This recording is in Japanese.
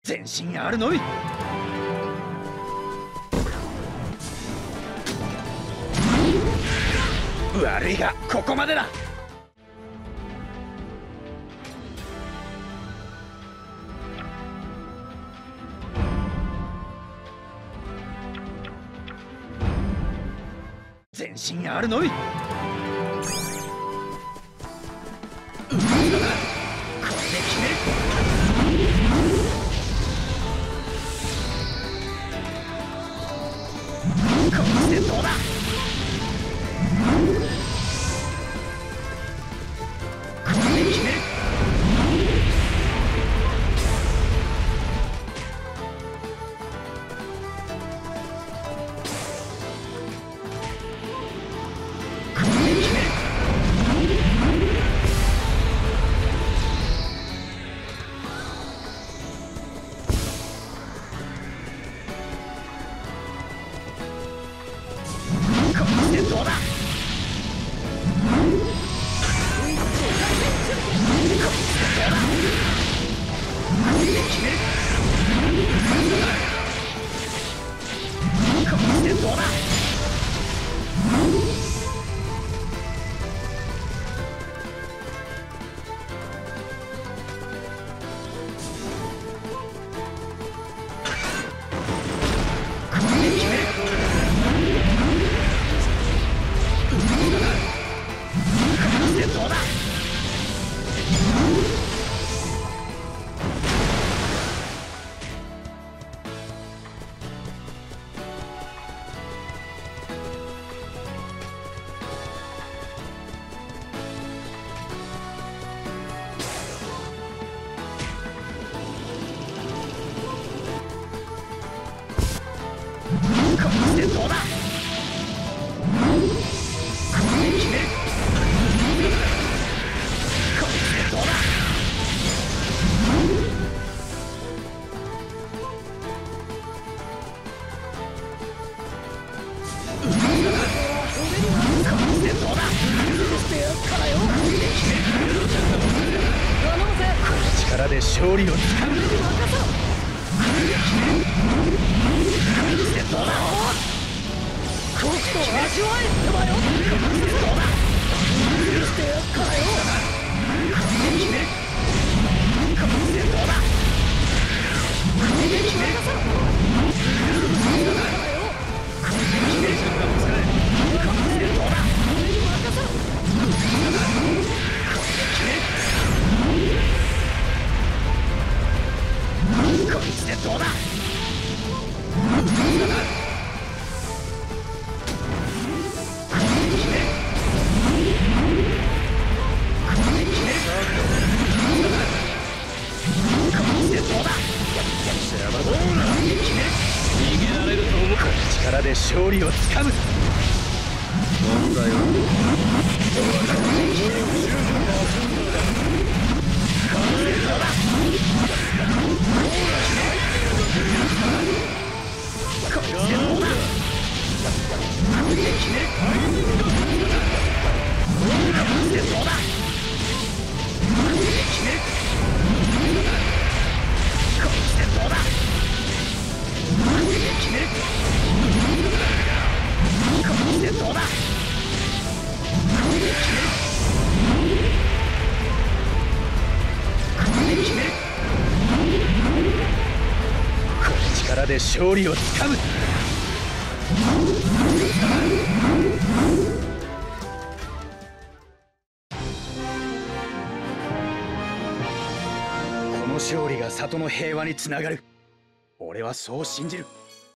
全身あるのみ。悪いがここまでだ。全身あるのみ。これで決める。この戦闘だ。これで決める。力で勝利をつかむ。コストを味わえってばよ。許してやっからよ。これで決める。この戦闘だ。これで決める。これで決める。この戦闘だ。これで決める。こいつでどうだ。力で勝利をつかむ。問題は力で勝利をつかむ。この勝利が里の平和につながる。俺はそう信じる。